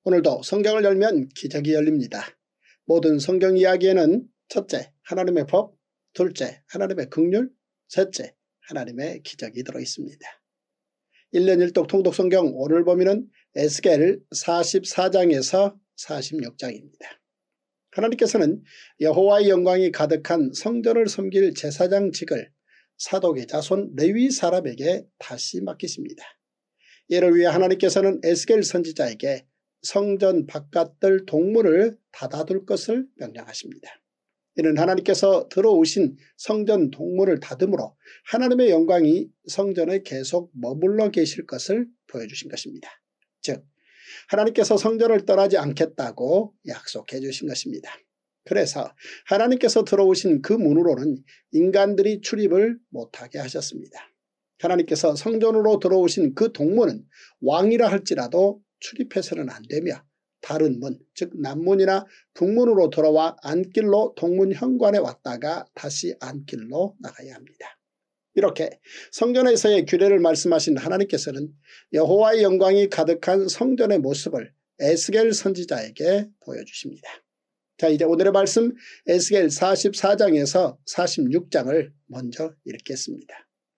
오늘도 성경을 열면 기적이 열립니다. 모든 성경 이야기에는 첫째, 하나님의 법, 둘째, 하나님의 긍휼, 셋째, 하나님의 기적이 들어있습니다. 1년 1독 통독 성경 오늘 범위는 에스겔 44장에서 46장입니다. 하나님께서는 여호와의 영광이 가득한 성전을 섬길 제사장직을 사독의 자손 레위 사람에게 다시 맡기십니다. 이를 위해 하나님께서는 에스겔 선지자에게 성전 바깥들 동문을 닫아둘 것을 명령하십니다. 이는 하나님께서 들어오신 성전 동문을 닫음으로 하나님의 영광이 성전에 계속 머물러 계실 것을 보여주신 것입니다. 즉 하나님께서 성전을 떠나지 않겠다고 약속해 주신 것입니다. 그래서 하나님께서 들어오신 그 문으로는 인간들이 출입을 못하게 하셨습니다. 하나님께서 성전으로 들어오신 그 동문은 왕이라 할지라도 출입해서는 안되며 다른 문, 즉 남문이나 북문으로 들어와 안길로 동문 현관에 왔다가 다시 안길로 나가야 합니다. 이렇게 성전에서의 규례를 말씀하신 하나님께서는 여호와의 영광이 가득한 성전의 모습을 에스겔 선지자에게 보여주십니다. 자, 이제 오늘의 말씀 에스겔 44장에서 46장을 먼저 읽겠습니다.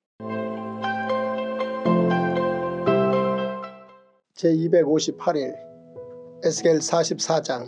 제258일 에스겔 44장.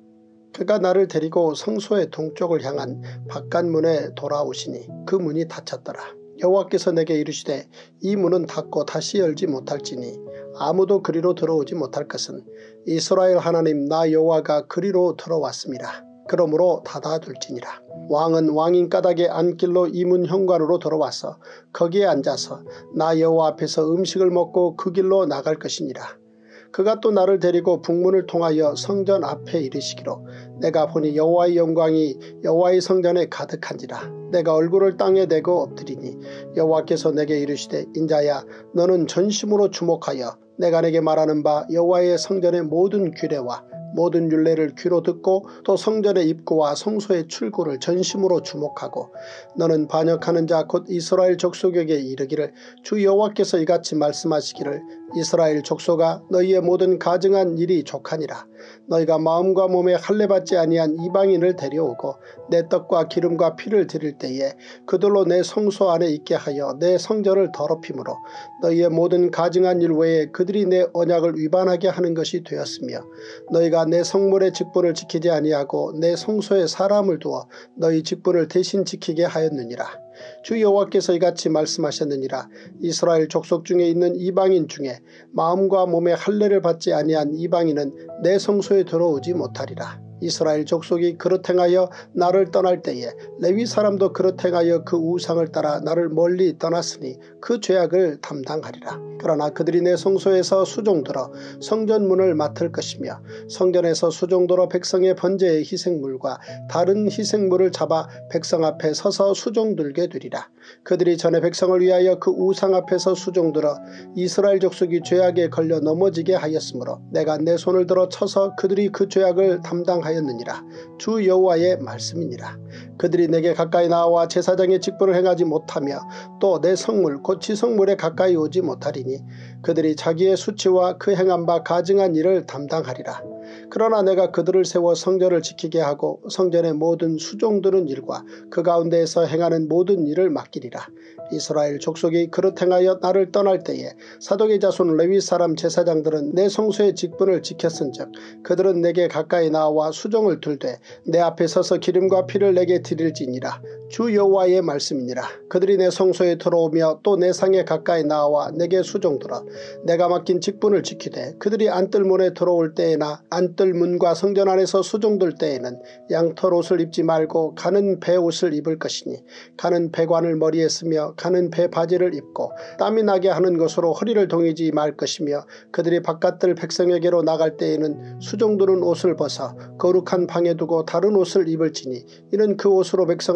그가 나를 데리고 성소의 동쪽을 향한 바깥문에 돌아오시니 그 문이 닫혔더라. 여호와께서 내게 이르시되 이 문은 닫고 다시 열지 못할지니 아무도 그리로 들어오지 못할 것은 이스라엘 하나님 나 여호와가 그리로 들어왔습니다. 그러므로 닫아둘지니라. 왕은 왕인 까닭의 안길로 이 문 현관으로 들어와서 거기에 앉아서 나 여호와 앞에서 음식을 먹고 그 길로 나갈 것이니라. 그가 또 나를 데리고 북문을 통하여 성전 앞에 이르시기로 내가 보니 여호와의 영광이 여호와의 성전에 가득한지라. 내가 얼굴을 땅에 대고 엎드리니 여호와께서 내게 이르시되 인자야 너는 전심으로 주목하여 내가 내게 말하는 바 여호와의 성전의 모든 규례와 모든 율례를 귀로 듣고 또 성전의 입구와 성소의 출구를 전심으로 주목하고 너는 반역하는 자 곧 이스라엘 족속에게 이르기를 주 여호와께서 이같이 말씀하시기를 이스라엘 족속아 너희의 모든 가증한 일이 족하니라. 너희가 마음과 몸에 할례받지 아니한 이방인을 데려오고 내 떡과 기름과 피를 드릴 때에 그들로 내 성소 안에 있게 하여 내 성전을 더럽힘으로 너희의 모든 가증한 일 외에 그들이 내 언약을 위반하게 하는 것이 되었으며 너희가 내 성물의 직분을 지키지 아니하고 내 성소에 사람을 두어 너희 직분을 대신 지키게 하였느니라. 주 여호와께서 이같이 말씀하셨느니라. 이스라엘 족속 중에 있는 이방인 중에 마음과 몸에 할례를 받지 아니한 이방인은 내 성소에 들어오지 못하리라. 이스라엘 족속이 그릇 행하여 나를 떠날 때에 레위 사람도 그릇 행하여 그 우상을 따라 나를 멀리 떠났으니 그 죄악을 담당하리라. 그러나 그들이 내 성소에서 수종들어 성전문을 맡을 것이며 성전에서 수종들어 백성의 번제의 희생물과 다른 희생물을 잡아 백성 앞에 서서 수종들게 되리라. 그들이 전에 백성을 위하여 그 우상 앞에서 수종들어 이스라엘 족속이 죄악에 걸려 넘어지게 하였으므로 내가 내 손을 들어 쳐서 그들이 그 죄악을 담당하였느니라. 주 여호와의 말씀이니라. 그들이 내게 가까이 나와 제사장의 직분을 행하지 못하며 또 내 성물 곧 지성물에 가까이 오지 못하리니 그들이 자기의 수치와 그 행한 바 가증한 일을 담당하리라. 그러나 내가 그들을 세워 성전을 지키게 하고 성전의 모든 수종드는 일과 그 가운데에서 행하는 모든 일을 맡기리라. 이스라엘 족속이 그릇 행하여 나를 떠날 때에 사독의 자손 레위 사람 제사장들은 내 성소의 직분을 지켰은즉 그들은 내게 가까이 나와 수종을 들되 내 앞에 서서 기름과 피를 내게 드릴지니라. 주 여호와의 말씀이니라. 그들이 내 성소에 들어오며 또 내 상에 가까이 나와 내게 수종들어 내가 맡긴 직분을 지키되 그들이 안뜰문에 들어올 때에나 안뜰문과 성전 안에서 수종들 때에는 양털 옷을 입지 말고 가는 배 옷을 입을 것이니 가는 배관을 머리에 쓰며 가는 배 바지를 입고 땀이 나게 하는 것으로 허리를 동이지 말 것이며 그들이 바깥들 백성에게로 나갈 때에는 수종들은 옷을 벗어 거룩한 방에 두고 다른 옷을 입을지니 이는 그 옷으로 백성을 거룩하게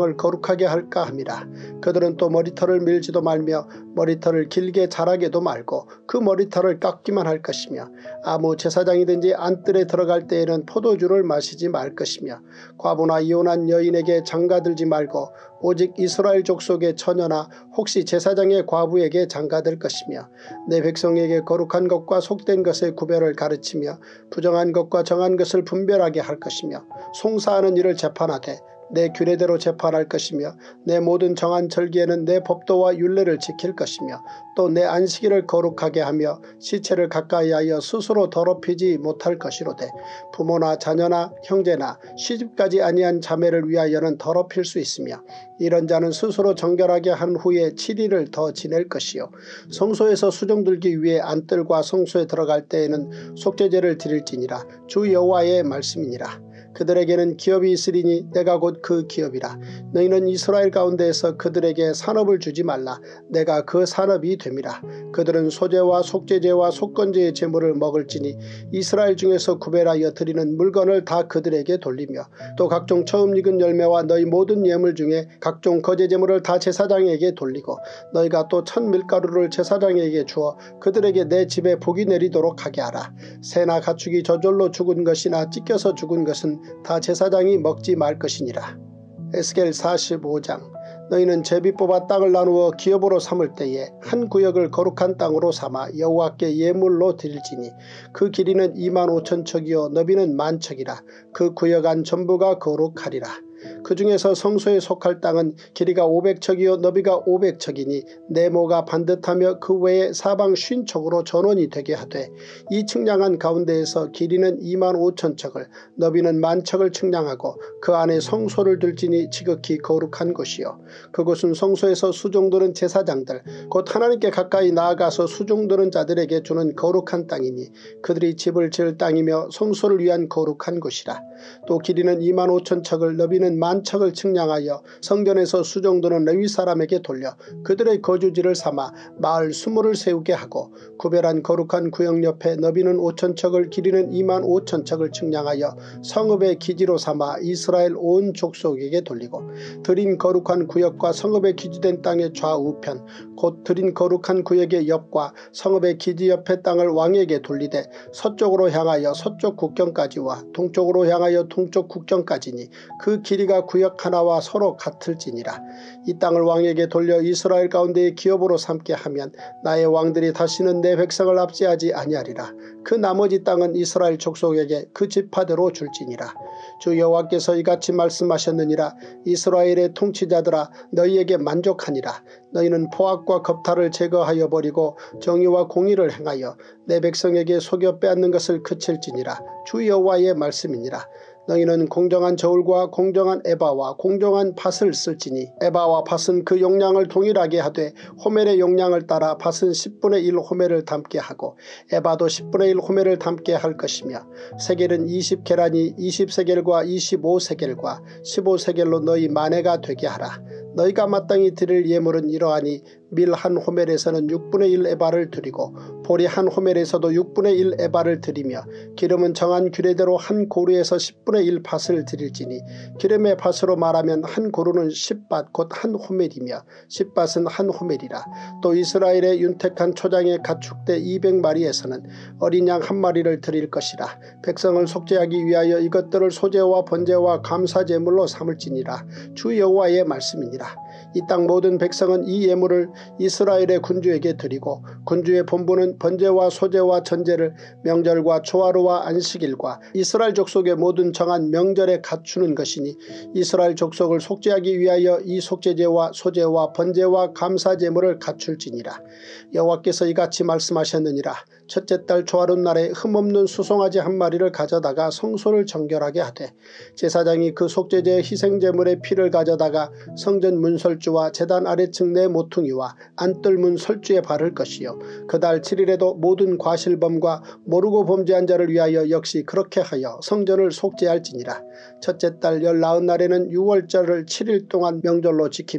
거룩하게 할까 함이라. 그들은 또 머리털을 밀지도 말며 머리털을 길게 자라게도 말고 그 머리털을 깎기만 할 것이며 아무 제사장이든지 안뜰에 들어갈 때에는 포도주를 마시지 말 것이며 과부나 이혼한 여인에게 장가들지 말고 오직 이스라엘 족속의 처녀나 혹시 제사장의 과부에게 장가들 것이며 내 백성에게 거룩한 것과 속된 것의 구별을 가르치며 부정한 것과 정한 것을 분별하게 할 것이며 송사하는 일을 재판하되 내 규례대로 재판할 것이며 내 모든 정한 절기에는 내 법도와 율례를 지킬 것이며 또 내 안식일을 거룩하게 하며 시체를 가까이하여 스스로 더럽히지 못할 것이로되 부모나 자녀나 형제나 시집까지 아니한 자매를 위하여는 더럽힐 수 있으며 이런 자는 스스로 정결하게 한 후에 7일을 더 지낼 것이요 성소에서 수종 들기 위해 안뜰과 성소에 들어갈 때에는 속죄제를 드릴지니라. 주 여호와의 말씀이니라. 그들에게는 기업이 있으리니 내가 곧 그 기업이라. 너희는 이스라엘 가운데에서 그들에게 산업을 주지 말라. 내가 그 산업이 됨이라. 그들은 소제와 속죄제와 속건제의 제물을 먹을지니 이스라엘 중에서 구별하여 드리는 물건을 다 그들에게 돌리며 또 각종 처음 익은 열매와 너희 모든 예물 중에 각종 거제 제물을 다 제사장에게 돌리고 너희가 또 천 밀가루를 제사장에게 주어 그들에게 내 집에 복이 내리도록 하게 하라. 새나 가축이 저절로 죽은 것이나 찢겨서 죽은 것은 다 제사장이 먹지 말 것이니라. 에스겔 45장. 너희는 제비 뽑아 땅을 나누어 기업으로 삼을 때에 한 구역을 거룩한 땅으로 삼아 여호와께 예물로 드릴지니 그 길이는 25,000척이요 너비는 10,000척이라. 그 구역 안 전부가 거룩하리라. 그 중에서 성소에 속할 땅은 길이가 500척이요 너비가 500척이니 네모가 반듯하며 그 외에 사방 50척으로 전원이 되게 하되 이 측량한 가운데에서 길이는 25,000척을 너비는 10,000척을 측량하고 그 안에 성소를 둘지니 지극히 거룩한 곳이요 그곳은 성소에서 수종드는 제사장들 곧 하나님께 가까이 나아가서 수종드는 자들에게 주는 거룩한 땅이니 그들이 집을 지을 땅이며 성소를 위한 거룩한 곳이라. 또 길이는 25,000척을 너비는 10,000척을 측량하여 성전에서 수종드는 레위 사람에게 돌려 그들의 거주지를 삼아 마을 수모를 세우게 하고 구별한 거룩한 구역 옆에 너비는 5,000척을 길이는 25,000척을 측량하여 성읍의 기지로 삼아 이스라엘 온 족속에게 돌리고 드린 거룩한 구역과 성읍의 기지된 땅의 좌우편 곧 드린 거룩한 구역의 옆과 성읍의 기지 옆의 땅을 왕에게 돌리되 서쪽으로 향하여 서쪽 국경까지와 동쪽으로 향하여 동쪽 국경까지니 그 길이가 구역 하나와 서로 같을지니라. 이 땅을 왕에게 돌려 이스라엘 가운데의 기업으로 삼게 하면 나의 왕들이 다시는 내 백성을 압제하지 아니하리라. 그 나머지 땅은 이스라엘 족속에게 그 지파대로 줄지니라. 주 여호와께서 이같이 말씀하셨느니라. 이스라엘의 통치자들아 너희에게 만족하니라. 너희는 포악과 겁탈을 제거하여 버리고 정의와 공의를 행하여 내 백성에게 속여 빼앗는 것을 그칠지니라. 주 여호와의 말씀이니라. 너희는 공정한 저울과 공정한 에바와 공정한 밭을 쓸지니 에바와 밭은 그 용량을 동일하게 하되 호멜의 용량을 따라 밭은 10분의 1 호멜을 담게 하고 에바도 10분의 1 호멜을 담게 할 것이며 세겔은 20계란이 20세겔과 25세겔과 15세겔로 너희 만회가 되게 하라. 너희가 마땅히 드릴 예물은 이러하니 밀 한 호멜에서는 6분의 1 에바를 드리고 보리 한 호멜에서도 6분의 1 에바를 드리며 기름은 정한 규례대로 한 고루에서 10분의 1 밭을 드릴지니 기름의 밭으로 말하면 한 고루는 10밭 곧 한 호멜이며 10밭은 한 호멜이라. 또 이스라엘의 윤택한 초장의 가축대 200마리에서는 어린 양 한 마리를 드릴 것이라. 백성을 속죄하기 위하여 이것들을 소제와 번제와 감사제물로 삼을지니라. 주 여호와의 말씀이니라. 이 땅 모든 백성은 이 예물을 이스라엘의 군주에게 드리고 군주의 본부는 번제와 소제와 전제를 명절과 초하루와 안식일과 이스라엘 족속의 모든 정한 명절에 갖추는 것이니 이스라엘 족속을 속죄하기 위하여 이 속죄제와 소제와 번제와 감사제물을 갖출지니라. 여호와께서 이같이 말씀하셨느니라. 첫째 달 초하룻날에 흠없는 수송아지 한 마리를 가져다가 성소를 정결하게 하되 제사장이 그 속죄제 희생제물의 피를 가져다가 성전 문설주와 제단 아래층 내 모퉁이와 안뜰문 설주에 바를 것이요 그 달 7일에도 모든 과실범과 모르고 범죄한 자를 위하여 역시 그렇게 하여 성전을 속죄할지니라. 첫째 달 19날에는 6월절을 7일 동안 명절로 지키며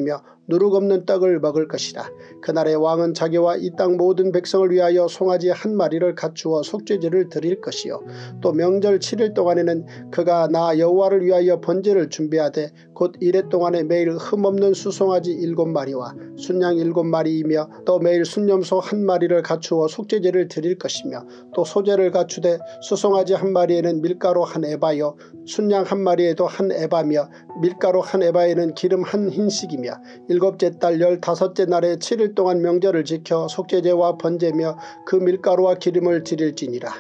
누룩 없는 떡을 먹을 것이라. 그날에 왕은 자기와 이 땅 모든 백성을 위하여 송아지 한 마리를 갖추어 속죄제를 드릴 것이요 또 명절 7일 동안에는 그가 나 여호와를 위하여 번제를 준비하되 곧 이래 동안에 매일 흠없는 수송아지 7마리와 순양 7마리이며 또 매일 순염소 1마리를 갖추어 속죄제를 드릴 것이며 또 소제를 갖추되 수송아지 1마리에는 밀가루 1에바요 순양 1마리에도 1에바며 밀가루 1에바에는 기름 1흰씩이며 일곱째 달 15째 날에 7일 동안 명절을 지켜 속죄제와 번제며 그 밀가루와 기름을 드릴지니라.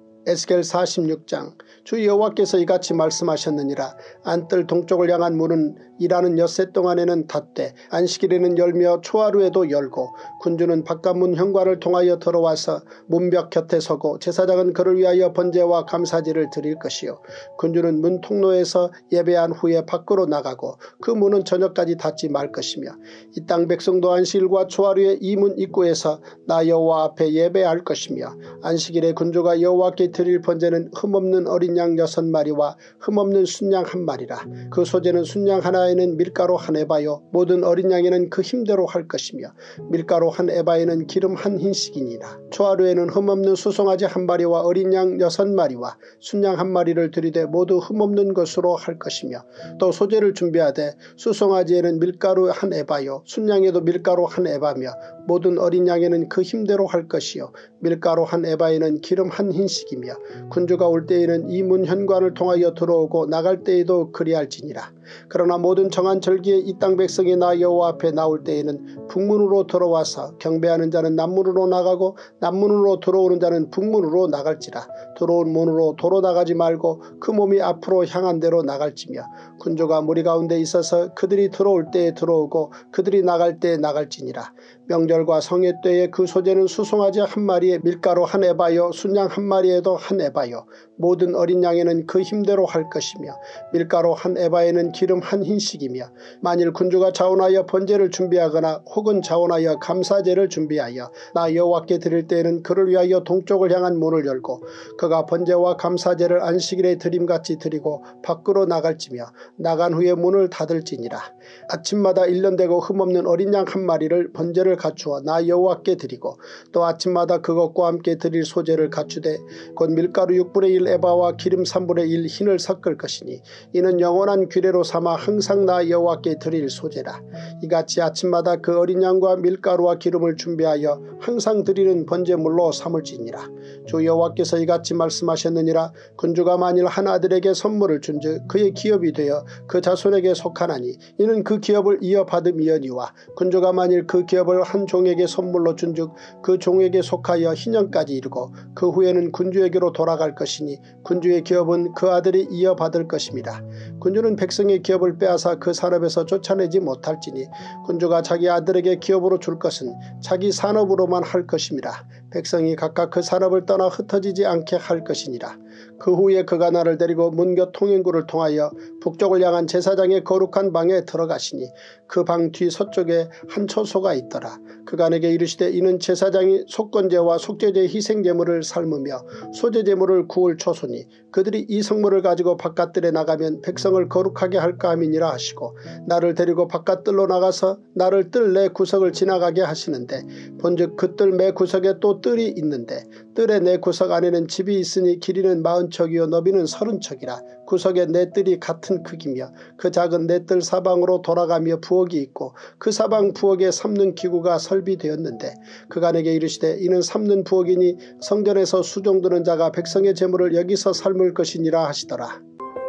에스겔 46장. 주 여호와께서 이같이 말씀하셨느니라. 안뜰 동쪽을 향한 문은 일하는 엿새 동안에는 닫되 안식일에는 열며 초하루에도 열고 군주는 바깥문 현관을 통하여 들어와서 문벽 곁에 서고 제사장은 그를 위하여 번제와 감사제를 드릴 것이요 군주는 문 통로에서 예배한 후에 밖으로 나가고 그 문은 저녁까지 닫지 말 것이며 이 땅 백성도 안식일과 초하루에 이 문 입구에서 나 여호와 앞에 예배할 것이며 안식일에 군주가 여호와께 드릴 번제는 흠없는 어린 양 6마리와 흠없는 순양 1마리라. 그 소제는 순양 하나에는 밀가루 1에바요 모든 어린 양에는 그 힘대로 할 것이며 밀가루 1에바에는 기름 1흰씩이니라. 초하루에는 흠없는 수송아지 1마리와 어린 양 6마리와 순양 1마리를 드리되 모두 흠없는 것으로 할 것이며 또 소제를 준비하되 수송아지에는 밀가루 1에바요 순양에도 밀가루 1에바며 모든 어린 양에는 그 힘대로 할 것이요 밀가루 1에바에는 기름 1흰씩이며 군주가 올 때에는 이 문 현관을 통하여 들어오고 나갈 때에도 그리할지니라. 그러나 모든 정한 절기에 이 땅 백성이 나 여호와 앞에 나올 때에는 북문으로 들어와서 경배하는 자는 남문으로 나가고 남문으로 들어오는 자는 북문으로 나갈지라. 들어온 문으로 도로 나가지 말고 그 몸이 앞으로 향한 대로 나갈지며 군주가 무리 가운데 있어서 그들이 들어올 때에 들어오고 그들이 나갈 때에 나갈지니라. 명절과 성회 때에 그 소제는 수송아지 1마리에 밀가루 1에바요 순양 1마리에도 1에바요 모든 어린 양에는 그 힘대로 할 것이며 밀가루 1에바에는 기름 1흰씩이며 만일 군주가 자원하여 번제를 준비하거나 혹은 자원하여 감사제를 준비하여 나 여호와께 드릴 때에는 그를 위하여 동쪽을 향한 문을 열고 그가 번제와 감사제를 안식일에 드림같이 드리고 밖으로 나갈지며 나간 후에 문을 닫을지니라. 아침마다 1년되고 흠없는 어린 양 1마리를 번제를 갖추어 나 여호와께 드리고 또 아침마다 그것과 함께 드릴 소제를 갖추되 곧 밀가루 6분의 1 에바와 기름 3분의 1 흰을 섞을 것이니 이는 영원한 규례로 삼아 항상 나 여호와께 드릴 소제라. 이같이 아침마다 그 어린 양과 밀가루와 기름을 준비하여 항상 드리는 번제물로 삼을지니라. 주 여호와께서 이같이 말씀하셨느니라. 군주가 만일 한 아들에게 선물을 준즉 그의 기업이 되어 그 자손에게 속하나니 이는 그 기업을 이어받음이여니와 군주가 만일 그 기업을 한 종에게 선물로 준즉 그 종에게 속하여 희년까지 이르고 그 후에는 군주에게로 돌아갈 것이니 군주의 기업은 그 아들이 이어받을 것입니다. 군주는 백성의 기업을 빼앗아 그 산업에서 쫓아내지 못할지니 군주가 자기 아들에게 기업으로 줄 것은 자기 산업으로만 할 것입니다. 백성이 각각 그 산업을 떠나 흩어지지 않게 할 것이니라. 그 후에 그가 나를 데리고 문곁 통행구를 통하여 북쪽을 향한 제사장의 거룩한 방에 들어가시니 그 방 뒤 서쪽에 한 처소가 있더라. 그가 내게 이르시되 이는 제사장이 속건제와 속죄제 희생제물을 삶으며 소제제물을 구울 처소니 그들이 이 성물을 가지고 바깥들에 나가면 백성을 거룩하게 할까 함이니라 하시고 나를 데리고 바깥뜰로 나가서 나를 뜰 내 구석을 지나가게 하시는데 본즉 그 뜰 매 구석에 또 뜰이 있는데 뜰의 내 구석 안에는 집이 있으니 길이는 40척이요 너비는 30척이라. 구석에 네 뜰이 같은 크기며 그 작은 네 뜰 사방으로 돌아가며 부엌이 있고 그 사방 부엌에 삶는 기구가 설비되었는데 그가 내게 이르시되 이는 삶는 부엌이니 성전에서 수종드는 자가 백성의 재물을 여기서 삶을 것이니라 하시더라.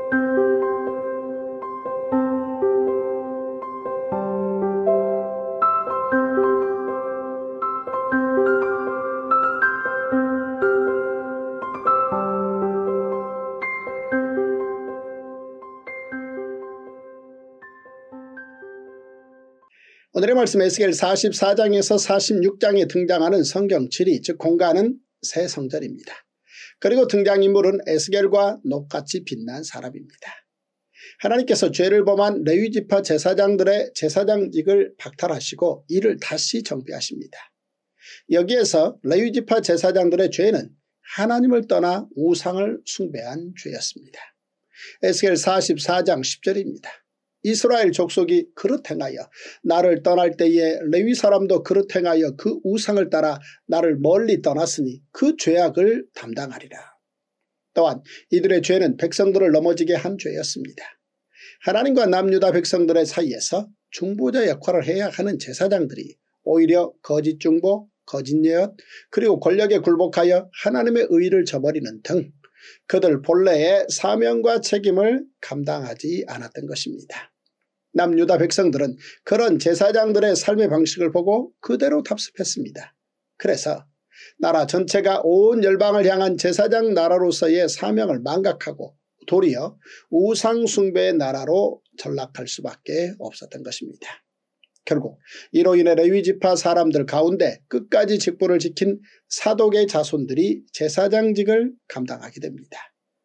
오늘의 말씀 에스겔 44장에서 46장에 등장하는 성경 지리 즉 공간은 새 성전입니다. 그리고 등장인물은 에스겔과 녹같이 빛난 사람입니다. 하나님께서 죄를 범한 레위지파 제사장들의 제사장직을 박탈하시고 이를 다시 정비하십니다. 여기에서 레위지파 제사장들의 죄는 하나님을 떠나 우상을 숭배한 죄였습니다. 에스겔 44장 10절입니다. 이스라엘 족속이 그릇 행하여 나를 떠날 때에 레위 사람도 그릇 행하여 그 우상을 따라 나를 멀리 떠났으니 그 죄악을 담당하리라. 또한 이들의 죄는 백성들을 넘어지게 한 죄였습니다. 하나님과 남유다 백성들의 사이에서 중보자 역할을 해야 하는 제사장들이 오히려 거짓 중보, 거짓 예언, 그리고 권력에 굴복하여 하나님의 의를 저버리는 등 그들 본래의 사명과 책임을 감당하지 않았던 것입니다. 남유다 백성들은 그런 제사장들의 삶의 방식을 보고 그대로 답습했습니다. 그래서 나라 전체가 온 열방을 향한 제사장 나라로서의 사명을 망각하고 도리어 우상 숭배의 나라로 전락할 수밖에 없었던 것입니다. 결국 이로 인해 레위지파 사람들 가운데 끝까지 직분을 지킨 사독의 자손들이 제사장직을 감당하게 됩니다.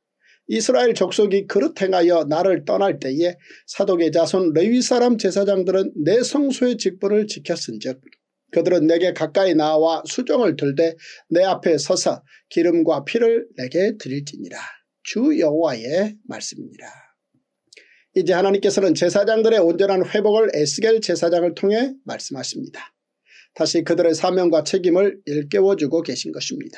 이스라엘 족속이 그릇 행하여 나를 떠날 때에 사독의 자손 레위 사람 제사장들은 내 성소의 직분을 지켰은즉 그들은 내게 가까이 나와 수종을 들되 내 앞에 서서 기름과 피를 내게 드릴지니라. 주 여호와의 말씀입니다. 이제 하나님께서는 제사장들의 온전한 회복을 에스겔 제사장을 통해 말씀하십니다. 다시 그들의 사명과 책임을 일깨워주고 계신 것입니다.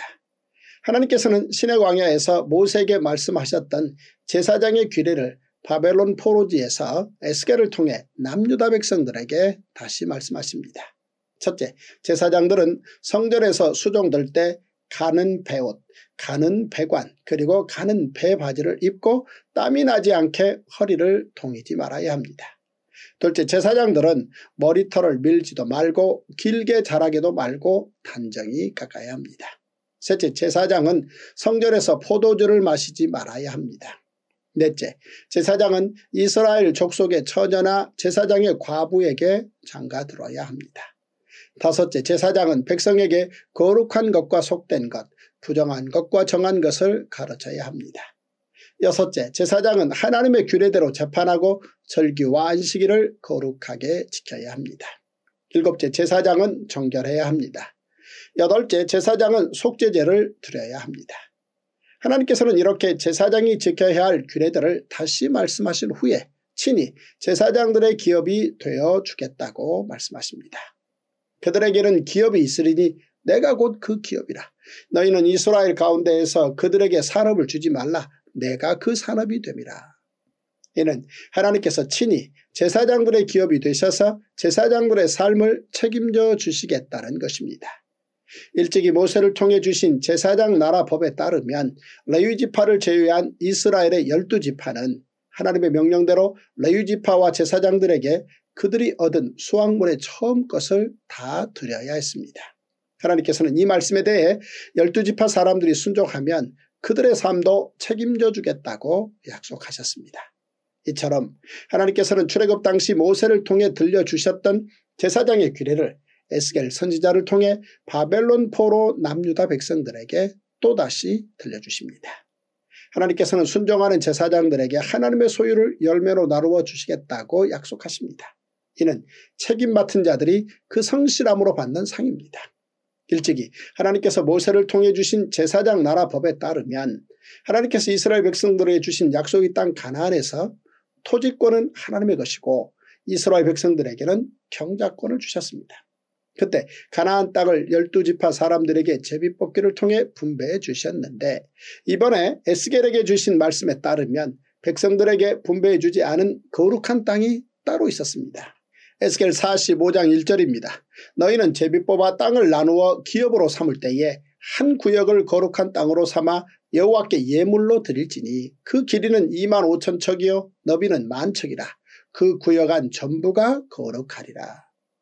하나님께서는 신의 광야에서 모세에게 말씀하셨던 제사장의 규례를 바벨론 포로지에서 에스겔을 통해 남유다 백성들에게 다시 말씀하십니다. 첫째, 제사장들은 성전에서 수종들 때 가는 배옷, 가는 배관, 그리고 가는 배바지를 입고 땀이 나지 않게 허리를 동이지 말아야 합니다. 둘째, 제사장들은 머리털을 밀지도 말고 길게 자라게도 말고 단정히 깎아야 합니다. 셋째, 제사장은 성전에서 포도주를 마시지 말아야 합니다. 넷째, 제사장은 이스라엘 족속의 처녀나 제사장의 과부에게 장가들어야 합니다. 다섯째, 제사장은 백성에게 거룩한 것과 속된 것, 부정한 것과 정한 것을 가르쳐야 합니다. 여섯째, 제사장은 하나님의 규례대로 재판하고 절기와 안식일을 거룩하게 지켜야 합니다. 일곱째, 제사장은 정결해야 합니다. 여덟째, 제사장은 속죄제를 드려야 합니다. 하나님께서는 이렇게 제사장이 지켜야 할 규례들을 다시 말씀하신 후에 친히 제사장들의 기업이 되어 주겠다고 말씀하십니다. 그들에게는 기업이 있으리니 내가 곧 그 기업이라. 너희는 이스라엘 가운데에서 그들에게 산업을 주지 말라. 내가 그 산업이 됨이라. 이는 하나님께서 친히 제사장들의 기업이 되셔서 제사장들의 삶을 책임져 주시겠다는 것입니다. 일찍이 모세를 통해 주신 제사장 나라 법에 따르면 레위지파를 제외한 이스라엘의 12지파는 하나님의 명령대로 레위지파와 제사장들에게 그들이 얻은 수확물의 처음 것을 다 드려야 했습니다. 하나님께서는 이 말씀에 대해 12지파 사람들이 순종하면 그들의 삶도 책임져 주겠다고 약속하셨습니다. 이처럼 하나님께서는 출애굽 당시 모세를 통해 들려주셨던 제사장의 규례를 에스겔 선지자를 통해 바벨론 포로 남유다 백성들에게 또다시 들려주십니다. 하나님께서는 순종하는 제사장들에게 하나님의 소유를 열매로 나누어 주시겠다고 약속하십니다. 이는 책임 맡은 자들이 그 성실함으로 받는 상입니다. 일찍이 하나님께서 모세를 통해 주신 제사장 나라 법에 따르면 하나님께서 이스라엘 백성들에게 주신 약속의 땅 가나안에서 토지권은 하나님의 것이고 이스라엘 백성들에게는 경작권을 주셨습니다. 그때 가나안 땅을 12지파 사람들에게 제비뽑기를 통해 분배해 주셨는데 이번에 에스겔에게 주신 말씀에 따르면 백성들에게 분배해 주지 않은 거룩한 땅이 따로 있었습니다. 에스겔 45장 1절입니다. 너희는 제비 뽑아 땅을 나누어 기업으로 삼을 때에 한 구역을 거룩한 땅으로 삼아 여호와께 예물로 드릴지니 그 길이는 25,000척이요 너비는 10,000척이라. 그 구역 안 전부가 거룩하리라.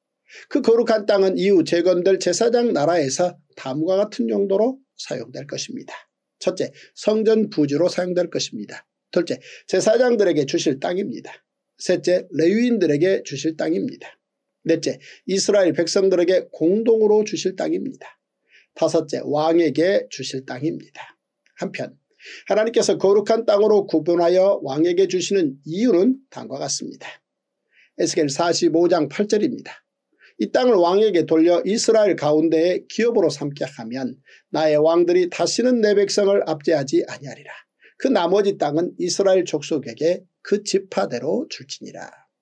그 거룩한 땅은 이후 재건될 제사장 나라에서 다음과 같은 용도로 사용될 것입니다. 첫째, 성전 부지로 사용될 것입니다. 둘째, 제사장들에게 주실 땅입니다. 셋째, 레위인들에게 주실 땅입니다. 넷째, 이스라엘 백성들에게 공동으로 주실 땅입니다. 다섯째, 왕에게 주실 땅입니다. 한편 하나님께서 거룩한 땅으로 구분하여 왕에게 주시는 이유는 다음과 같습니다. 에스겔 45장 8절입니다. 이 땅을 왕에게 돌려 이스라엘 가운데에 기업으로 삼게 하면 나의 왕들이 다시는 내 백성을 압제하지 아니하리라. 그 나머지 땅은 이스라엘 족속에게 그 지파대로 줄지니라.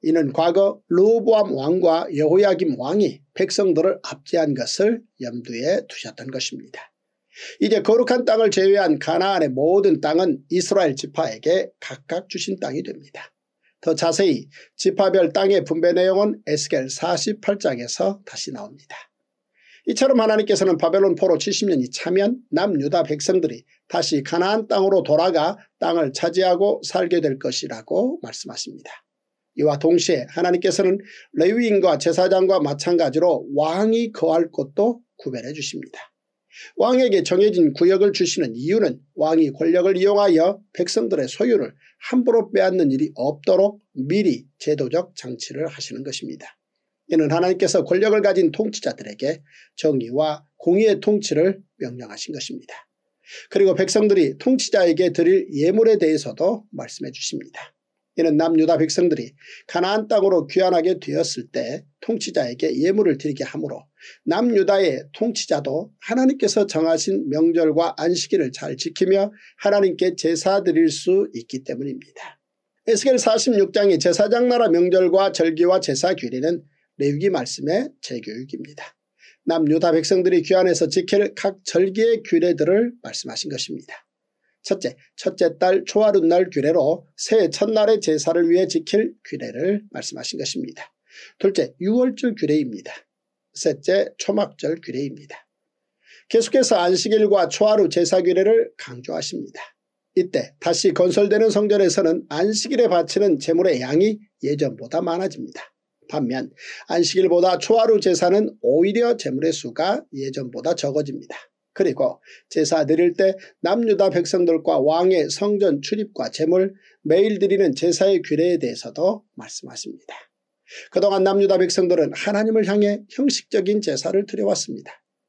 이는 과거 르호보암 왕과 여호야김 왕이 백성들을 압제한 것을 염두에 두셨던 것입니다. 이제 거룩한 땅을 제외한 가나안의 모든 땅은 이스라엘 지파에게 각각 주신 땅이 됩니다. 더 자세히 지파별 땅의 분배 내용은 에스겔 48장에서 다시 나옵니다. 이처럼 하나님께서는 바벨론 포로 70년이 차면 남유다 백성들이 다시 가나안 땅으로 돌아가 땅을 차지하고 살게 될 것이라고 말씀하십니다. 이와 동시에 하나님께서는 레위인과 제사장과 마찬가지로 왕이 거할 곳도 구별해 주십니다. 왕에게 정해진 구역을 주시는 이유는 왕이 권력을 이용하여 백성들의 소유를 함부로 빼앗는 일이 없도록 미리 제도적 장치를 하시는 것입니다. 이는 하나님께서 권력을 가진 통치자들에게 정의와 공의의 통치를 명령하신 것입니다. 그리고 백성들이 통치자에게 드릴 예물에 대해서도 말씀해 주십니다. 이는 남유다 백성들이 가나안 땅으로 귀환하게 되었을 때 통치자에게 예물을 드리게 하므로 남유다의 통치자도 하나님께서 정하신 명절과 안식일을 잘 지키며 하나님께 제사 드릴 수 있기 때문입니다. 에스겔 46장의 제사장 나라 명절과 절기와 제사 규례는 레위기 말씀의 재교육입니다. 남유다 백성들이 귀환해서 지킬 각 절기의 규례들을 말씀하신 것입니다. 첫째 달 초하룻날 규례로 새해 첫날의 제사를 위해 지킬 규례를 말씀하신 것입니다. 둘째, 유월절 규례입니다. 셋째, 초막절 규례입니다. 계속해서 안식일과 초하루 제사 규례를 강조하십니다. 이때 다시 건설되는 성전에서는 안식일에 바치는 제물의 양이 예전보다 많아집니다. 반면 안식일보다 초하루 제사는 오히려 제물의 수가 예전보다 적어집니다. 그리고 제사 드릴 때 남유다 백성들과 왕의 성전 출입과 제물, 매일 드리는 제사의 규례에 대해서도 말씀하십니다. 그동안 남유다 백성들은 하나님을 향해 형식적인 제사를 드려왔습니다.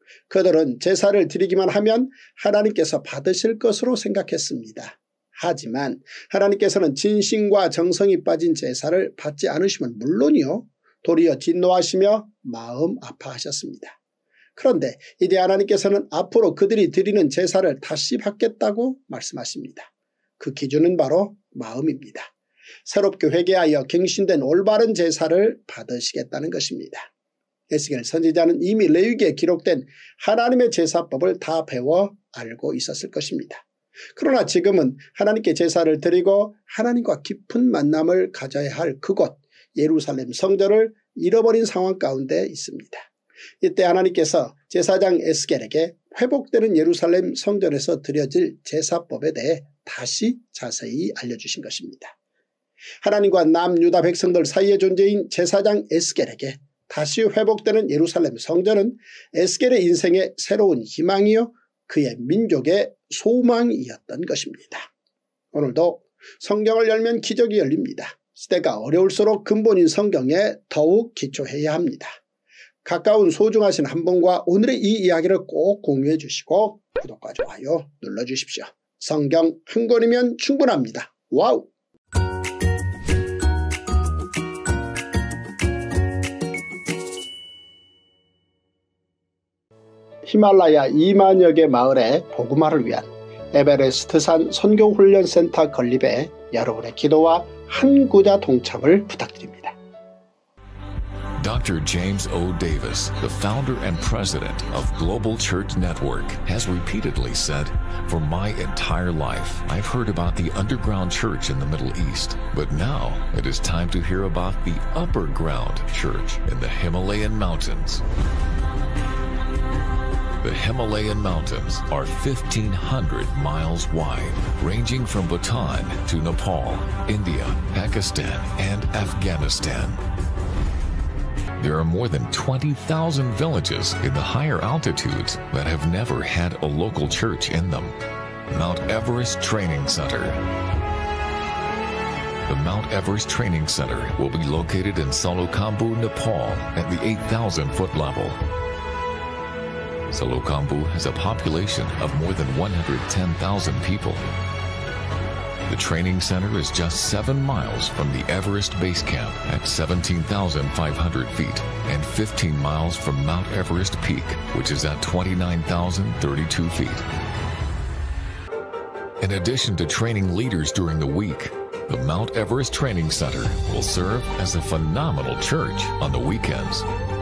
그들은 제사를 드리기만 하면 하나님께서 받으실 것으로 생각했습니다. 하지만 하나님께서는 진심과 정성이 빠진 제사를 받지 않으시면 물론이요, 도리어 진노하시며 마음 아파하셨습니다. 그런데 이제 하나님께서는 앞으로 그들이 드리는 제사를 다시 받겠다고 말씀하십니다. 그 기준은 바로 마음입니다. 새롭게 회개하여 갱신된 올바른 제사를 받으시겠다는 것입니다. 에스겔 선지자는 이미 레위기에 기록된 하나님의 제사법을 다 배워 알고 있었을 것입니다. 그러나 지금은 하나님께 제사를 드리고 하나님과 깊은 만남을 가져야 할 그곳 예루살렘 성전을 잃어버린 상황 가운데 있습니다. 이때 하나님께서 제사장 에스겔에게 회복되는 예루살렘 성전에서 드려질 제사법에 대해 다시 자세히 알려주신 것입니다. 하나님과 남유다 백성들 사이의 존재인 제사장 에스겔에게 다시 회복되는 예루살렘 성전은 에스겔의 인생의 새로운 희망이요 그의 민족의 소망이었던 것입니다. 오늘도 성경을 열면 기적이 열립니다. 시대가 어려울수록 근본인 성경에 더욱 기초해야 합니다. 가까운 소중하신 한 분과 오늘의 이 이야기를 꼭 공유해 주시고 구독과 좋아요 눌러주십시오. 성경 한 권이면 충분합니다. 와우! 히말라야 2만여 개 마을의 복음화를 위한 에베레스트산 선교훈련센터 건립에 여러분의 기도와 한 구자 동참을 부탁드립니다. Dr. James O. Davis, the founder and president of Global Church Network, has repeatedly said, "For my entire life, I've heard about the underground church in the Middle East, but now it is time to hear about the upper ground church in the Himalayan mountains." The Himalayan mountains are 1,500 miles wide, ranging from Bhutan to Nepal, India, Pakistan, and Afghanistan. There are more than 20,000 villages in the higher altitudes that have never had a local church in them. Mount Everest Training Center. The Mount Everest Training Center will be located in Solukhambhu, Nepal at the 8,000-foot level. Solukhambhu has a population of more than 110,000 people. The training center is just 7 miles from the Everest Base Camp at 17,500 feet and 15 miles from Mount Everest Peak, which is at 29,032 feet. In addition to training leaders during the week, the Mount Everest Training Center will serve as a phenomenal church on the weekends.